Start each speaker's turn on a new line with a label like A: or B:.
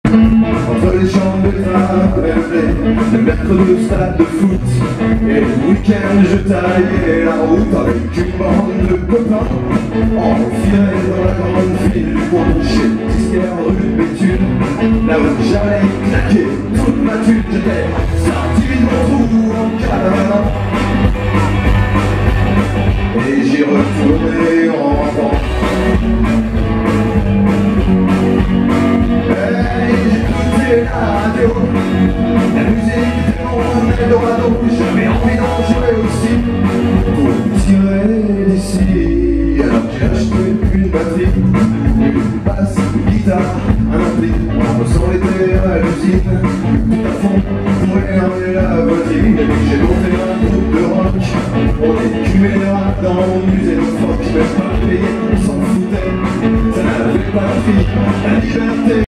A: Entre les chambres de travers, le mercredi au stade de foot et le week-end je taillais la route avec une bande de copains. Enfilés dans la grande ville pour boucher disquaire rue de Béthune, là où j'allais claquer toute ma thune. J'étais sorti de mon trou en cavale et j'y retourné en rampant. La radio, la musique était mon Eldorado. J'avais envie d'en jouer aussi pour me tirer d'ici. Alors j'ai acheté une batterie, une basse, une guitare, un ampli. On s'en était à l'usine, tout à fond